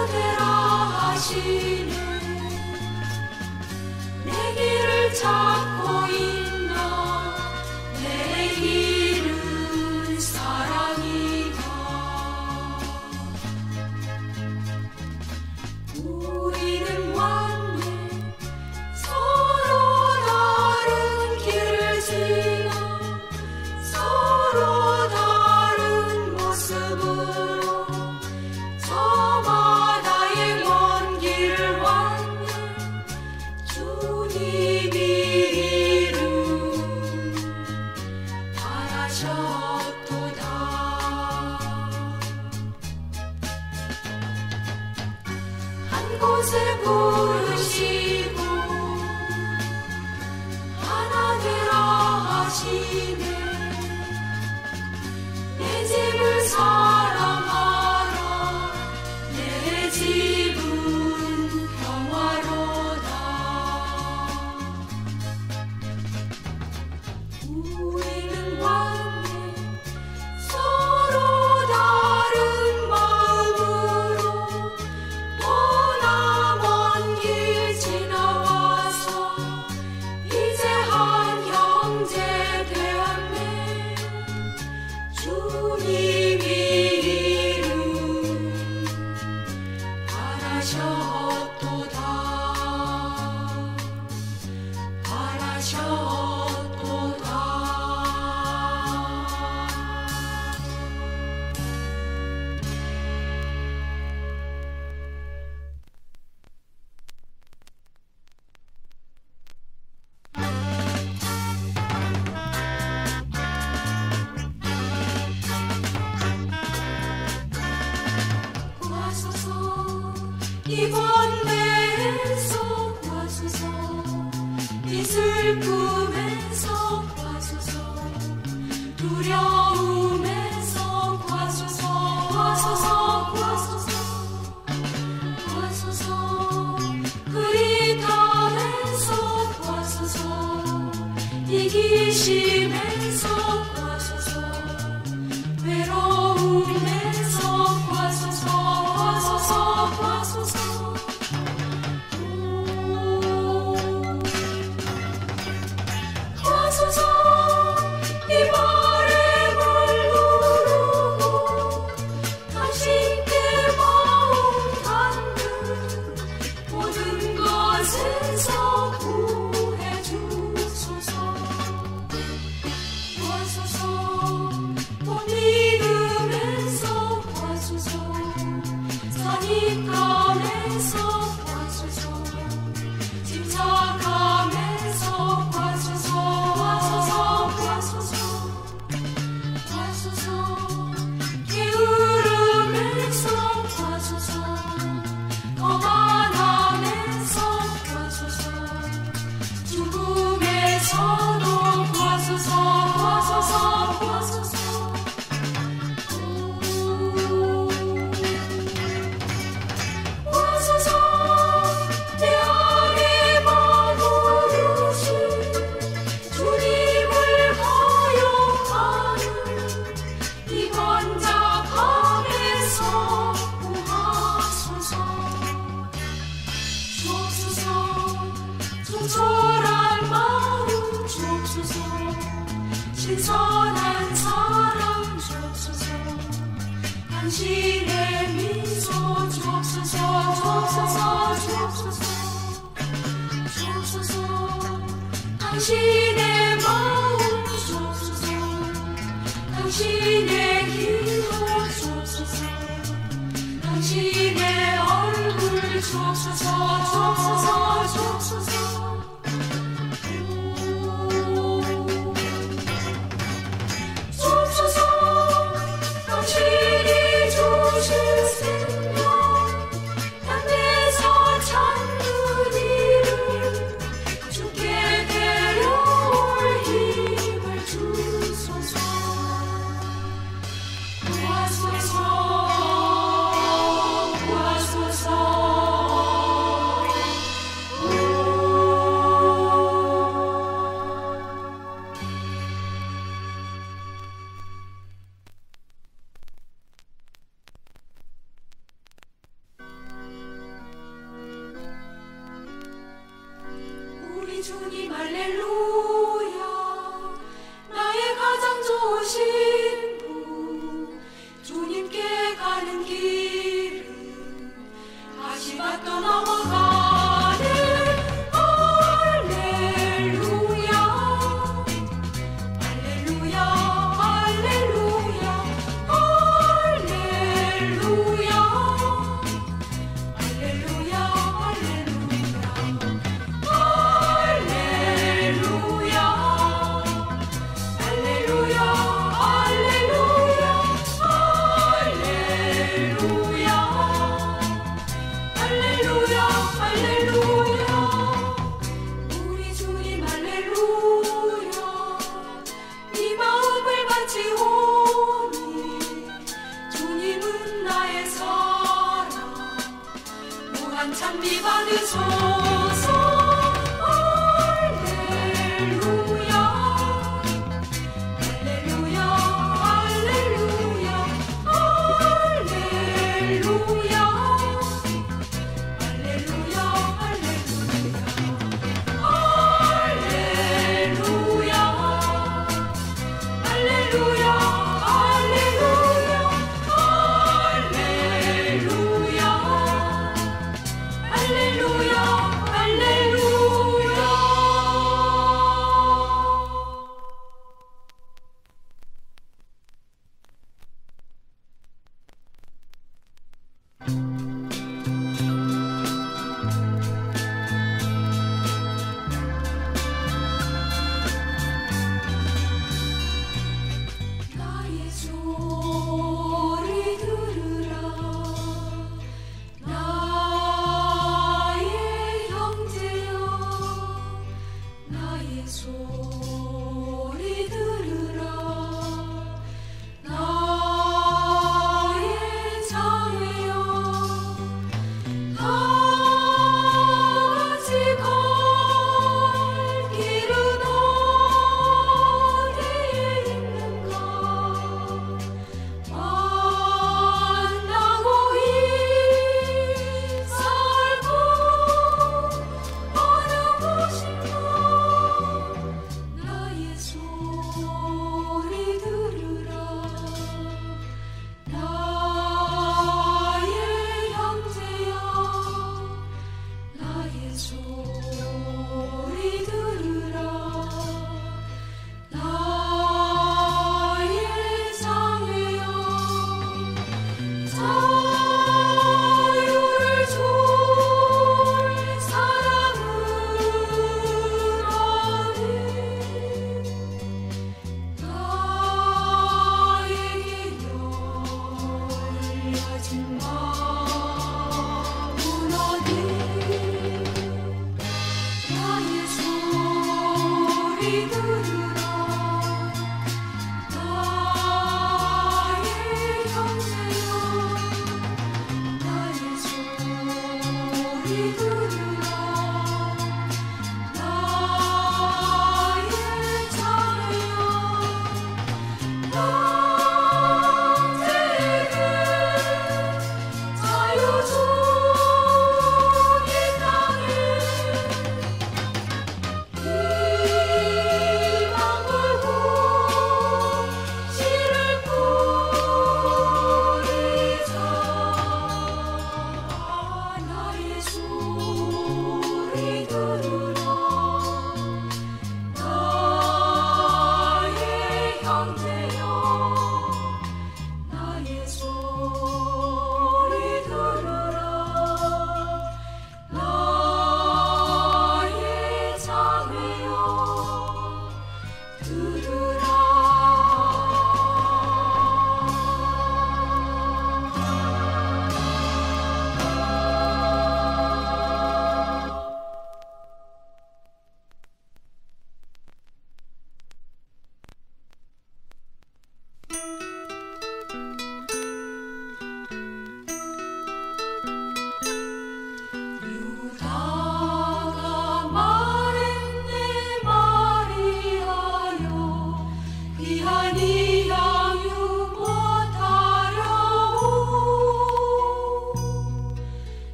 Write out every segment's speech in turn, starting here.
되라 하시네. 내 길을 찾고 있나. 내 길은 사랑이다. 우리는 왔네. 서로 다른 길을 지나 서로 다른 모습으로 저 바다의 먼 길을 왔네. 주님이 이름 바라셨도다. 한 곳에 부르시고 하나 되라 하시네. 내 집을 사랑하라. 내 집은 평화로다. 우리는 왔네. 서로 다른 마음으로 머나먼 길 지나와서 이제 한 형제 되었네. 주님이 이름 바라셨도다. 바라셨도다. 구하소서. 이번 배에서 구하소서. 이 슬픔에서 구하소서. 두려움에서 구하소서. 구하소서. 구하소서. 구하소서. 흐릿함에서 구하소서. 이기심에서 구하소서. 외로움에서 구하소서. 구하소서. 구하소서. 구하소서. 이 바람을 누르고 당신께 마음 닿는 모든 것에서 구해 주소서. 구하소서. 또 믿음에서 구하소서. 선입감에서 구하소서. 침착함에서 구하소서. 구하소서. 구하소서. 구하소서. 게으름에서 구하소서. 거만함에서 구하소서. 죽음에서도 구하소서. 구하소서. 구하소서. 구하소서. 내 안에 머무르신 주님을 거역하는 이 번잡함에서 구하소서. 주옵소서. 조촐한 마음 주옵소서. 신선한 사랑 주옵소서. 당신의 미소 주옵소서. 주옵소서. 주옵소서. 주옵소서. 당신의 마음 주옵소서. 당신의 기도 주옵소서. 당신의 얼굴 주옵소서. 주옵소서. 주옵소서. 주옵소서. 당신이 주실 생명 땅에서 찾는 이를 주께 데려올 힘을 주소서. 구하소서. 구하소서. 찬미 받으소서. 할렐루야 할렐루야 할렐루야 할렐루야 할렐루야 할렐루야 할렐루야 할렐루야 예수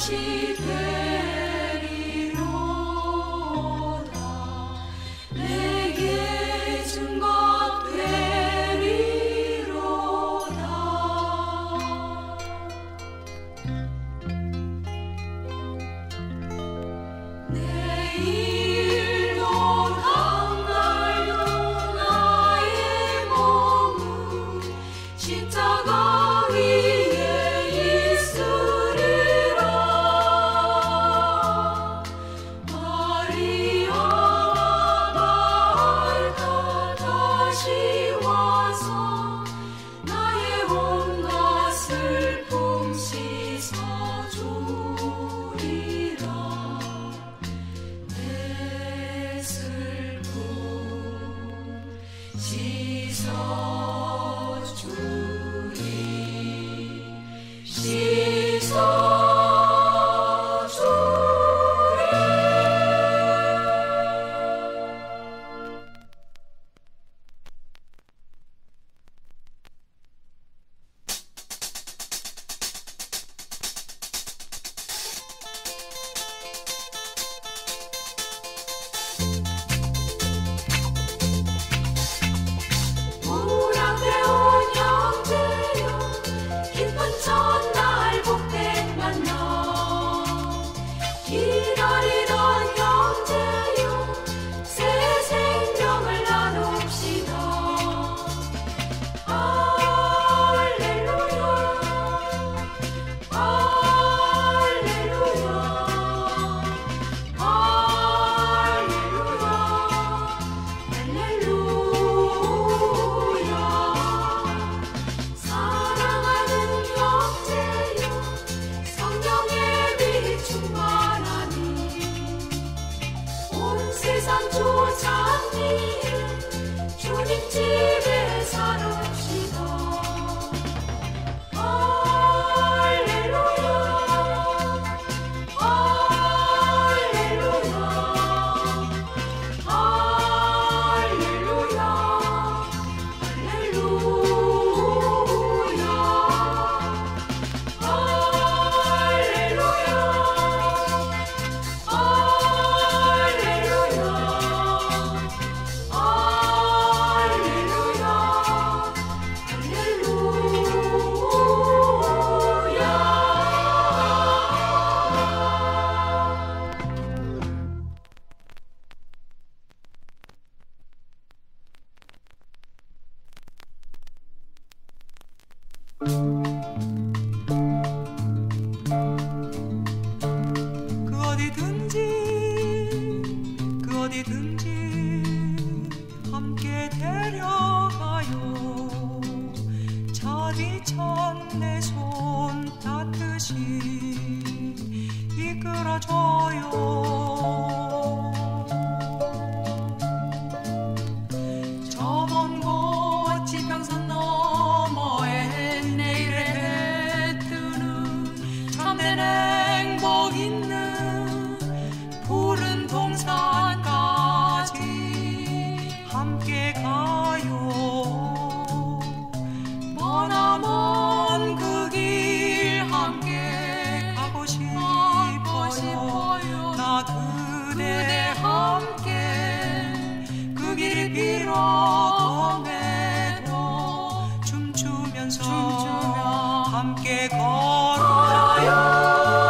것이 되리로다. 내게 준 것 되리로다. 내일도 당날도 나의 몸은 십자가 위에 있으리라. 마리아와 말타 다시 와서 나의 온갖 슬픔 씻어주리라. 내 슬픔 씻어주리. 물 앞에 온 형제여, 기쁜 첫날 복된 만나. 기다리던 형제여, 새 생명을 나눕시다. 할렐루야, 할렐루야, 할렐루야, 할렐루야. 사랑하는 형제여, 성령의 빛 충만하니 온 세상 주장리에 주님 집에 살읍시다. 할렐루야, 할렐루야, 할렐루야, 할렐루야, 그 어디든지 함께 데려가요. 차디찬 내 손 따뜻이 이끌어줘요. 저 먼 곳 지평선 너머에 내일의 해 뜨는 참된 행복 있는 푸른 동산까지 함께 가요. 머나먼 그 길 함께 가고 싶어요. 나 그대 함께 그 길이 비록 험해도 춤추면서 함께 걸어요.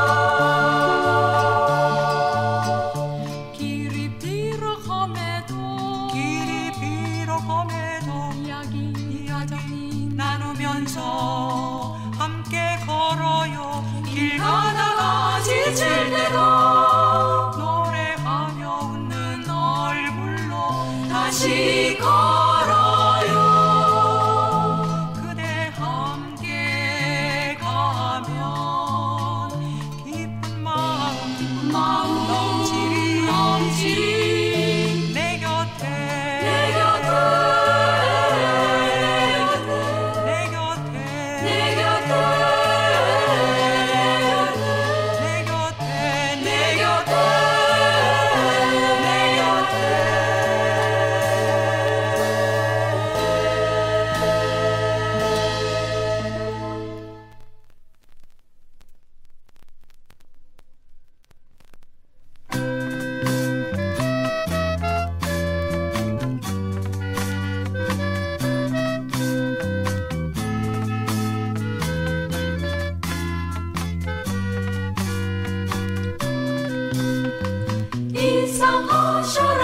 이상하셔라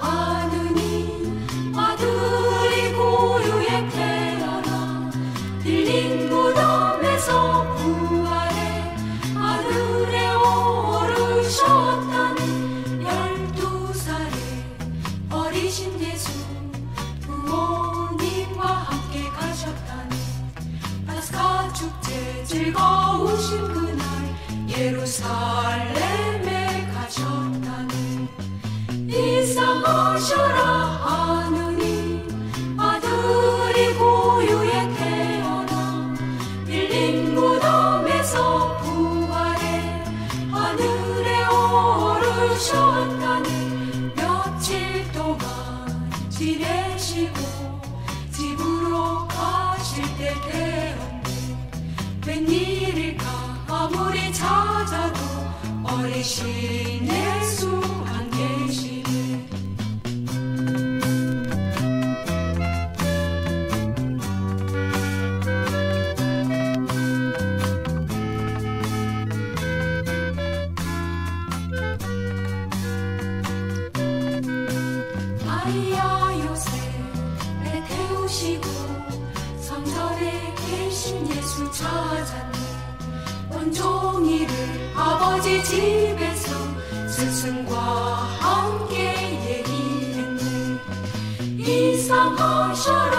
하느님 아들이 고유에 태어나 빌린 무덤에서 부활해 하늘에 오르셨다니 12살에 어리신 예수 부모님과 함께 가셨다니 파스카 축제 즐거우신 그날 예루살렘에 가셨다니 이상하셔라 하느님 아들이 고유에 태어나 빌린 무덤에서 부활해 하늘에 오르셨다니 며칠 동안 지내시고 집으로 가실 때 되었네 웬일일까 아무리 찾아도 어리신 예수 안 계시네 마리아 요셉에 태우시고 성전에 계신 예수 찾았네 온종일을 아버지 집에서 스승과 함께 얘기했네 이상하셔라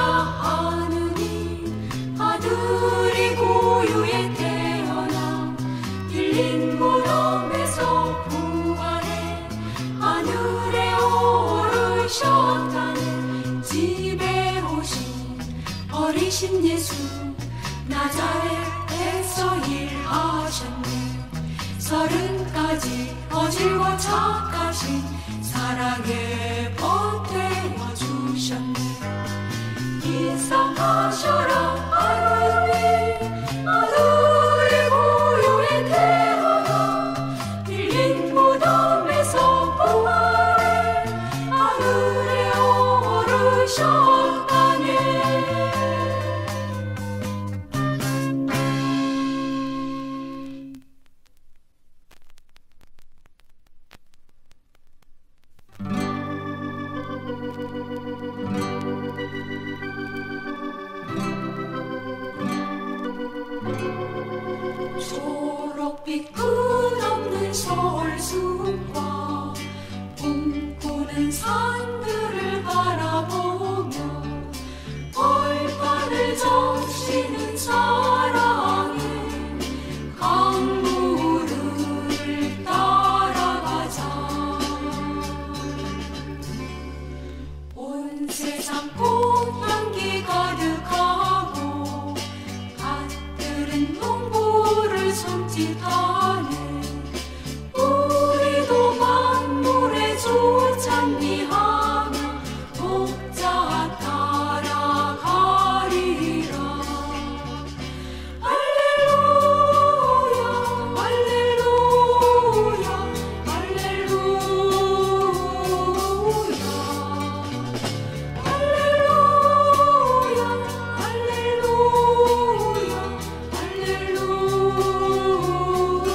하느님 아들이 고유에 태어나 빌린 무덤에서 부활해 하늘에 오르셨다니 집에 오신 어리신 예수 나자렛에서 일하셨네 30까지 어질고 착하신 사랑에 보태어 주셨네 이상하셔라 하느님 아들이 고유에 태어나 빌린 무덤에서 부활해 하늘에 오르셨다니 초록빛 끝없는 서울숲과 꿈꾸는 산들을 바라보며 벌판을 적시는 사랑의 강물을 따라가자 온 세상 꽃향기 가득하고 밭들은 농부를 손짓하네 우리도 만물의 주 찬미하며 목자 따라가리라 할렐루야 할렐루야 할렐루야 할렐루야 할렐루야 할렐루야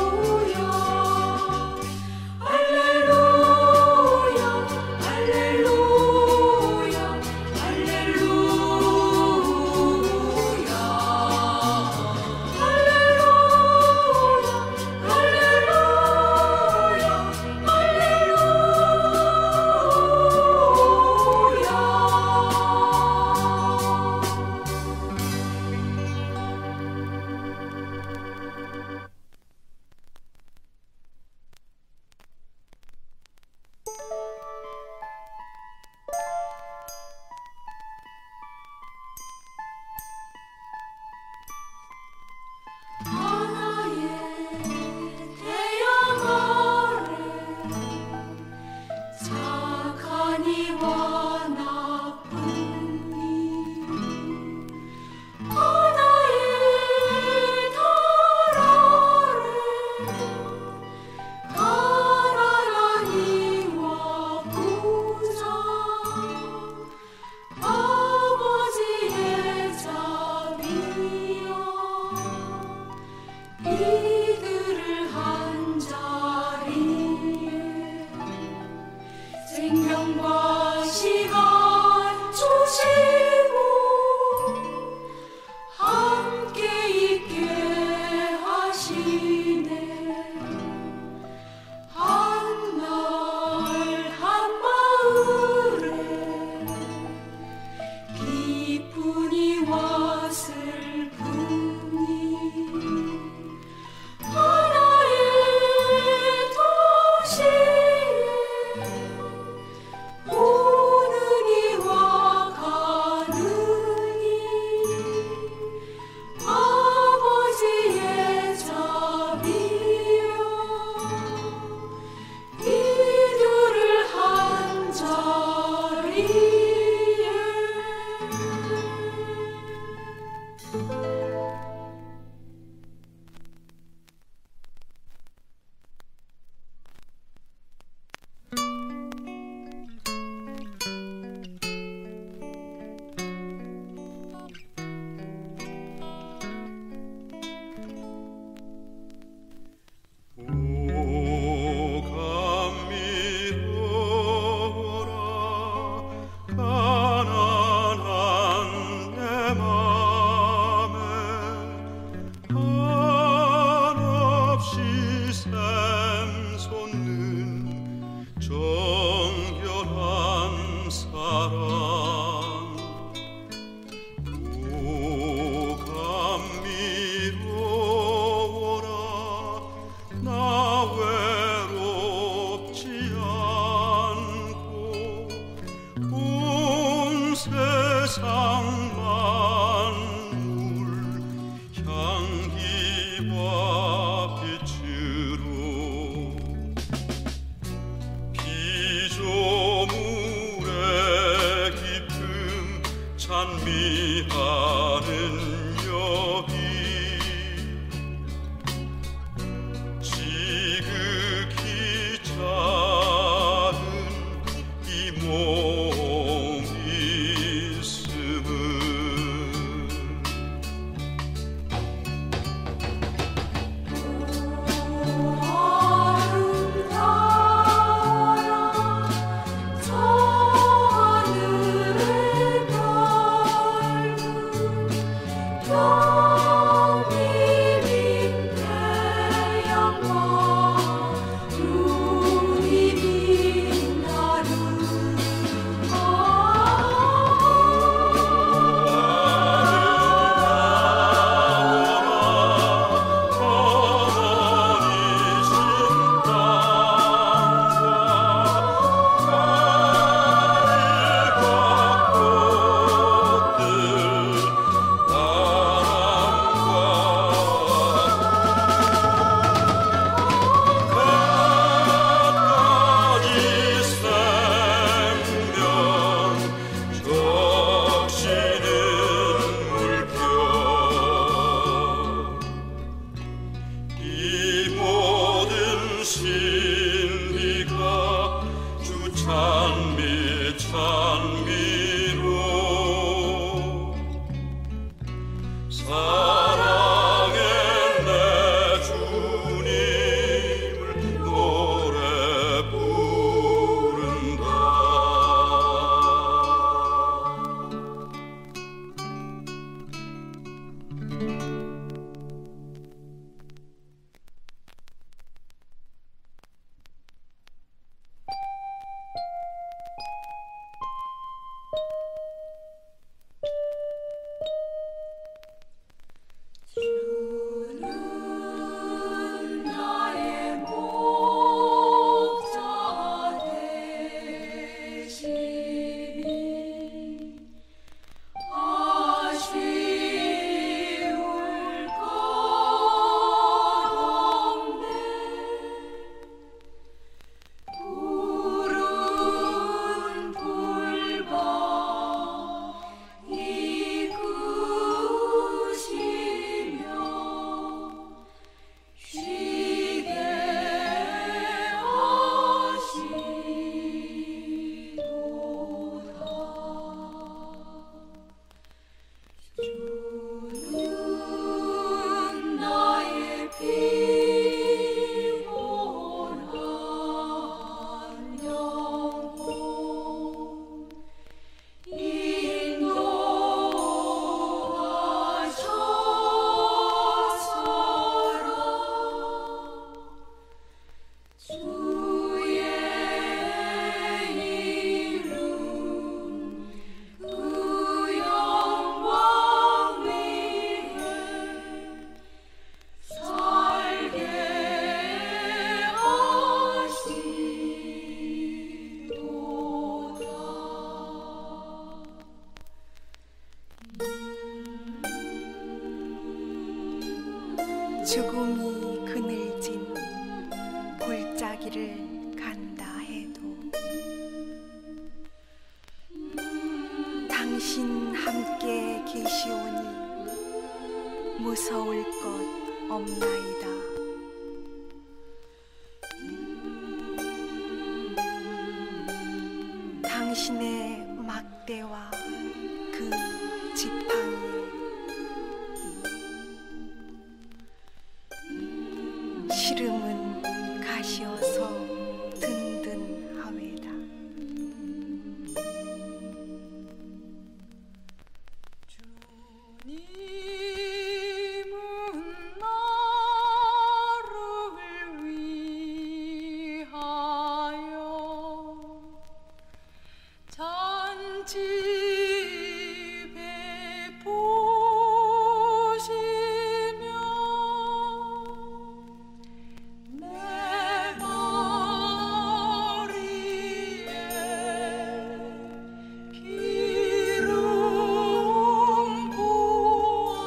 죽음이 그늘진 골짜기를 간다 해도 당신 함께 계시오니 무서울 것 없나이다. 당신의 막대와 그 지팡이에 시름은 가시어서 든든하외다. 주님은 나를 위하여 잔치 베푸시며 내 머리에 기름 부어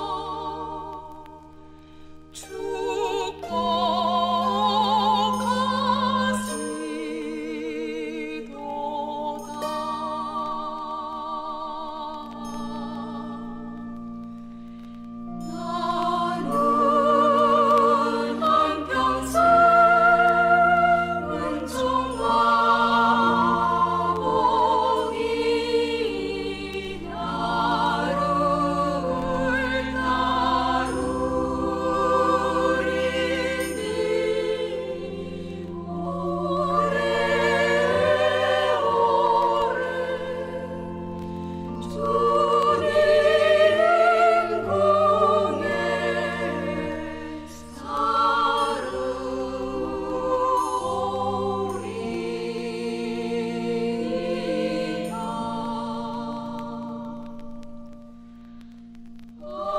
나는 한평생 은총과 복이 나를 따르리니 오래오래 주님 공에 살으리이다.